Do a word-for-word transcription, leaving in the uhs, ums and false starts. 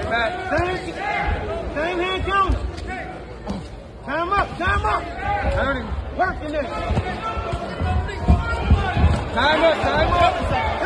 Same, same hand counter. Time up, time up. Working this. Time up, time up.